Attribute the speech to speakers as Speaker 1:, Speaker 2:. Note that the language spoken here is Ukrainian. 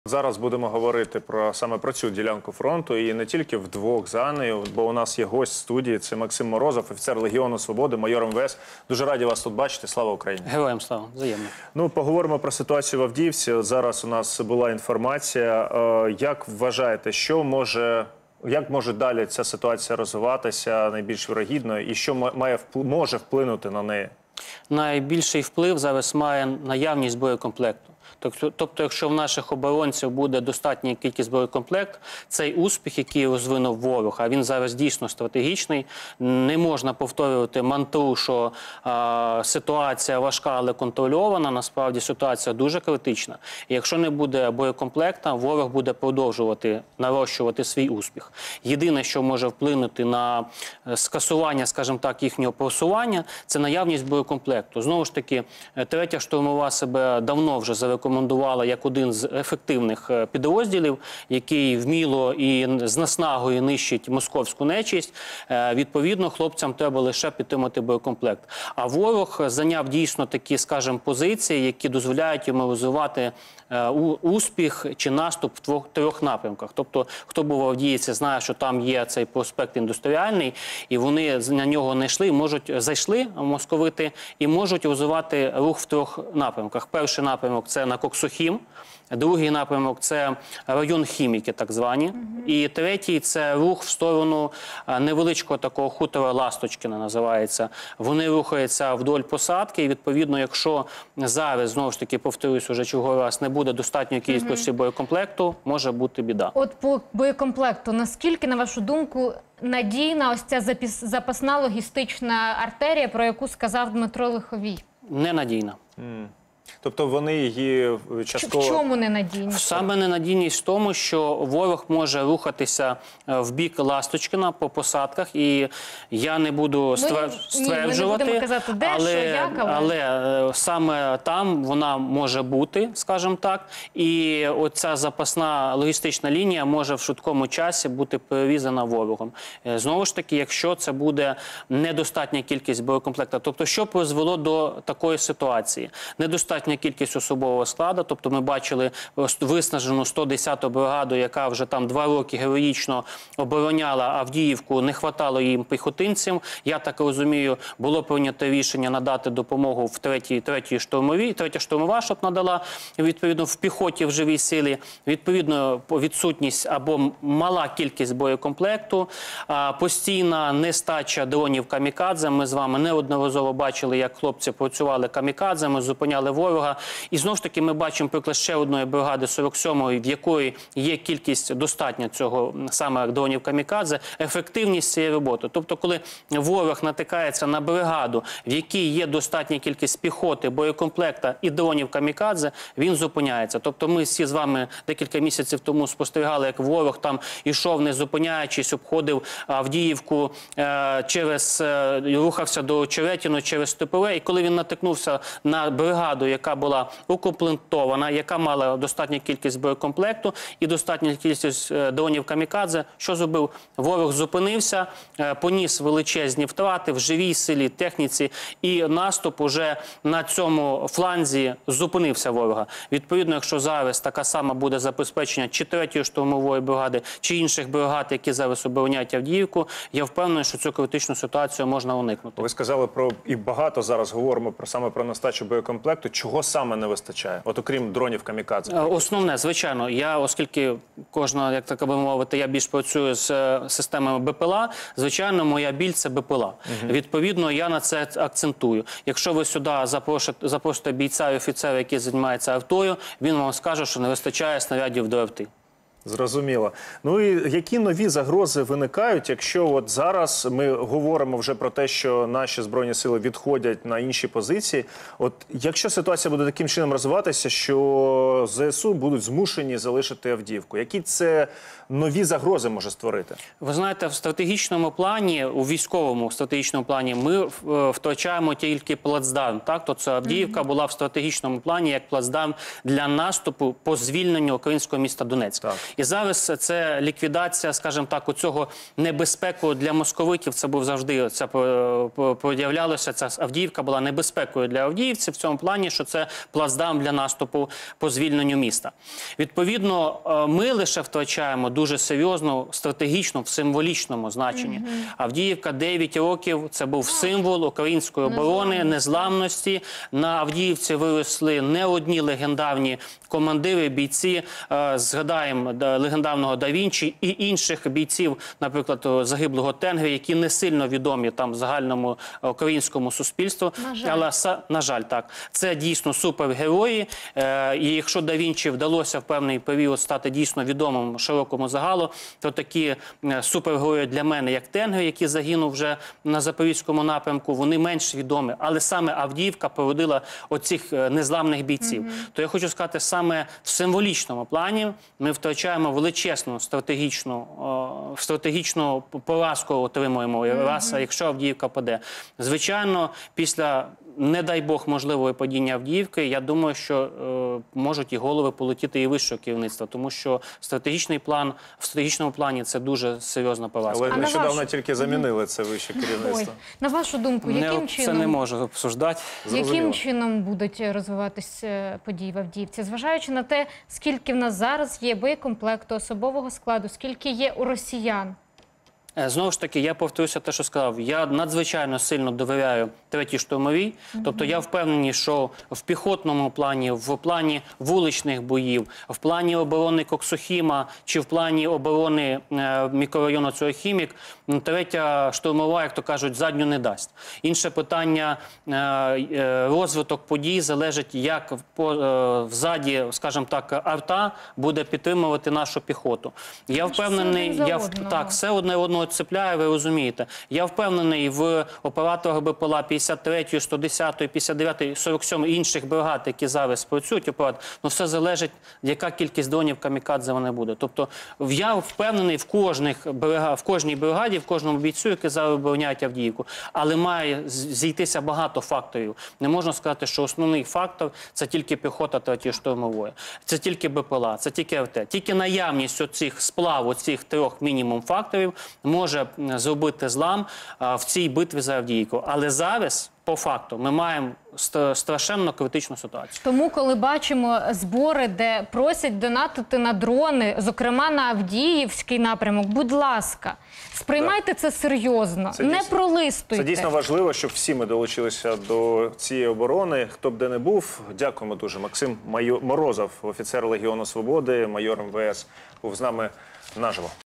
Speaker 1: Зараз будемо говорити саме про цю ділянку фронту і не тільки вдвох за нею, бо у нас є гость студії, це Максим Морозов, офіцер Легіону Свободи, майор МВС. Дуже раді вас тут бачити. Слава Україні!
Speaker 2: Героям слава, взаємно.
Speaker 1: Ну, поговоримо про ситуацію в Авдіївці. Зараз у нас була інформація. Як вважаєте, як може далі ця ситуація розвиватися найбільш вірогідно і що може вплинути на неї?
Speaker 2: Найбільший вплив зараз має наявність боєкомплекту. Тобто, якщо в наших оборонців буде достатня кількість боєкомплекту, цей успіх, який розвинув ворог, а він зараз дійсно стратегічний, не можна повторювати мантру, що ситуація важка, але контрольована. Насправді ситуація дуже критична. І якщо не буде боєкомплекта, ворог буде продовжувати нарощувати свій успіх. Єдине, що може вплинути на скасування, скажімо так, їхнього просування, це наявність боєкомплекту. Знову ж таки, третя штурмова себе давно вже зарекомендувала як один з ефективних підрозділів, який вміло і з наснагою нищить московську нечисть. Відповідно, хлопцям треба лише підтримати боєкомплект. А ворог зайняв дійсно такі, скажімо, позиції, які дозволяють йому розвивати успіх чи наступ в трьох напрямках. Тобто, хто був в Авдіївці, знає, що там є цей проспект індустріальний, і вони на нього не йшли, зайшли московити і можуть розвивати рух в трьох напрямках. Перший напрямок – це на Коксохім, другий напрямок – це район Хіміки, так звані, і третій – це рух в сторону невеличкого такого хутора Ласточкіна, називається. Вони рухаються вдоль посадки, і відповідно, якщо зараз, знову ж таки, повторюсь уже черговий раз, не буде достатньої кількості боєкомплекту, може бути біда.
Speaker 3: От по боєкомплекту, наскільки, на вашу думку, надійна ось ця запасна логістична артерія, про яку сказав Дмитро Лиховій?
Speaker 2: Ненадійна.
Speaker 1: Тобто вони її частково...
Speaker 3: В чому ненадійність?
Speaker 2: Саме ненадійність в тому, що ворог може рухатися в бік Ласточкіна по посадках, і я не буду стверджувати, але саме там вона може бути, скажімо так, і оця запасна логістична лінія може в швидкому часі бути перерізана ворогом. Знову ж таки, якщо це буде недостатня кількість боєкомплекту. Тобто, що призвело до такої ситуації? Недостатня кількість особового складу, тобто ми бачили виснажену 110-ту бригаду, яка вже там 2 роки героїчно обороняла Авдіївку, не хватало їм піхотинцям. Я так розумію, було прийнято рішення надати допомогу в третій штурмовій, третя штурмова, щоб надала, відповідно, в піхоті, в живій силі, відповідно, відсутність або мала кількість боєкомплекту, постійна нестача дронів камікадзе. Ми з вами неодноразово бачили, як хлопці працювали камікадзами, зупиняли ворога. І знову ж таки ми бачимо приклад ще одної бригади 47-ї, в якої є кількість достатня цього саме дронів камікадзе, ефективність цієї роботи. Тобто, коли ворог натикається на бригаду, в якій є достатня кількість піхоти, боєкомплекта і дронів камікадзе, він зупиняється. Тобто ми всі з вами декілька місяців тому спостерігали, як ворог там ішов, не зупиняючись, обходив Авдіївку, рухався до Очеретіно через Степове, і коли він натикнувся на бригаду, яка була укомплектована, яка мала достатню кількість боєкомплекту і достатню кількість дронів камікадзе, що зробив? Ворог зупинився, поніс величезні втрати в живій силі, техніці, і наступ уже на цьому фланзі зупинився ворога. Відповідно, якщо зараз така сама буде забезпечення чи 3-ї штурмової бригади, чи інших бригад, які зараз обороняють Авдіївку, я впевнений, що цю критичну ситуацію можна уникнути.
Speaker 1: Ви сказали і багато зараз говоримо саме про нестачу боєкомплекту. Чого саме не вистачає? От окрім дронів камікадзе.
Speaker 2: Основне, звичайно, оскільки кожна, як так би мовити, я більш працюю з системами БПЛА, звичайно, моя біль – це БПЛА. Відповідно, я на це акцентую. Якщо ви сюди запросите бійця і офіцера, який займається артою, він вам скаже, що не вистачає снарядів до арти.
Speaker 1: Зрозуміло. Ну і які нові загрози виникають, якщо от зараз ми говоримо вже про те, що наші Збройні сили відходять на інші позиції. От якщо ситуація буде таким чином розвиватися, що ЗСУ будуть змушені залишити Авдіївку, які це нові загрози може створити?
Speaker 2: Ви знаєте, в стратегічному плані, у військовому стратегічному плані ми втрачаємо тільки плацдарм. Тобто Авдіївка була в стратегічному плані як плацдарм для наступу по звільненню українського міста Донецьк. І зараз це ліквідація, скажімо так, у цього небезпеку для московитів. Це був завжди, це проявлялося, ця Авдіївка була небезпекою для авдіївців в цьому плані, що це плацдарм для наступу по звільненню міста. Відповідно, ми лише втрачаємо дуже серйозно, стратегічно, в символічному значенні. Авдіївка 9 років, це був символ української оборони, незламності. На Авдіївці виросли не одні легендарні командири, бійці. Згадаємо легендарного Да Вінчі і інших бійців, наприклад, загиблого Тенгри, які не сильно відомі там загальному українському суспільству. Але, на жаль, так. Це дійсно супергерої. І якщо Да Вінчі вдалося в певний період стати дійсно відомим широкому загалу, то такі супергерої для мене, як Тенгри, який загинув вже на Запорізькому напрямку, вони менш відомі. Але саме Авдіївка породила оцих незламних бійців. То я хочу сказати, саме в символічному плані ми втрачаємо величезну стратегічну поразку отримуємо, раз, якщо Авдіївка паде. Звичайно, після, не дай Бог, можливого падіння Авдіївки, я думаю, що можуть і голови полетіти і вищого керівництва, тому що стратегічний план, в стратегічному плані це дуже серйозна поразка.
Speaker 1: Але нещодавно тільки замінили це вище керівництво.
Speaker 3: На вашу думку, яким
Speaker 2: Це
Speaker 3: чином...
Speaker 2: не можу обсуждати.
Speaker 3: Яким чином будуть розвиватися події в Авдіївці? Зважаючи на те, скільки в нас зараз є боєкомплекту, особового складу, скільки є у росіян?
Speaker 2: Знову ж таки, я повторюся те, що сказав. Я надзвичайно сильно довіряю 3-й штурмовій. Тобто я впевнений, що в піхотному плані, в плані вуличних боїв, в плані оборони Коксохіма чи в плані оборони мікрорайону Цюрихімік, 3-я штурмова, як то кажуть, задню не дасть. Інше питання, розвиток подій залежить, як взаді, скажімо так, арта буде підтримувати нашу піхоту. Я впевнений, все одне одного цепляє, ви розумієте. Я впевнений в операторах БПЛА 53-ї, 110-ї, 59-ї, 47-ї інших бригад, які зараз працюють, все залежить, яка кількість дронів камікадзе вони буде. Тобто я впевнений в кожній бригаді, в кожному бійцю, який зараз обороняють Авдіївку. Але має зійтися багато факторів. Не можна сказати, що основний фактор – це тільки піхота 3-ї штурмової. Це тільки БПЛА, це тільки РТ. Тільки наявність оцих сплав, оцих 3 мінімум факторів може зробити злам в цій битві за Авдіївку. Але зараз, по факту, ми маємо страшенно критичну ситуацію.
Speaker 3: Тому, коли бачимо збори, де просять донатити на дрони, зокрема на Авдіївський напрямок, будь ласка, сприймайте це серйозно, не пролистуйте.
Speaker 1: Це дійсно важливо, щоб всі ми долучилися до цієї оборони. Хто б де не був, дякуємо дуже. Максим Морозов, офіцер Легіону Свободи, майор МВС, був з нами наживо.